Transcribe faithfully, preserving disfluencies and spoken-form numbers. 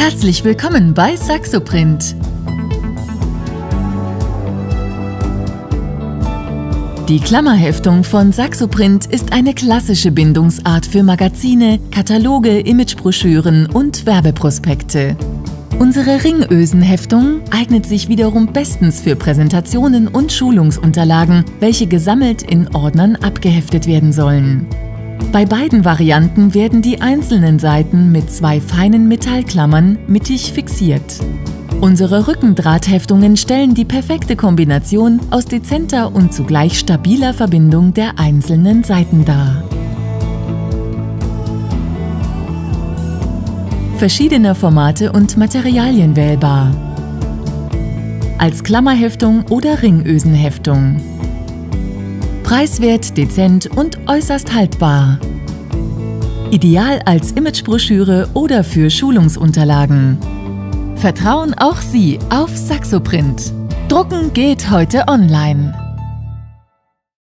Herzlich willkommen bei Saxoprint. Die Klammerheftung von Saxoprint ist eine klassische Bindungsart für Magazine, Kataloge, Imagebroschüren und Werbeprospekte. Unsere Ringösen-Heftung eignet sich wiederum bestens für Präsentationen und Schulungsunterlagen, welche gesammelt in Ordnern abgeheftet werden sollen. Bei beiden Varianten werden die einzelnen Seiten mit zwei feinen Metallklammern mittig fixiert. Unsere Rückendrahtheftungen stellen die perfekte Kombination aus dezenter und zugleich stabiler Verbindung der einzelnen Seiten dar. Verschiedener Formate und Materialien wählbar. Als Klammerheftung oder Ringösenheftung. Preiswert, dezent und äußerst haltbar. Ideal als Imagebroschüre oder für Schulungsunterlagen. Vertrauen auch Sie auf Saxoprint. Drucken geht heute online.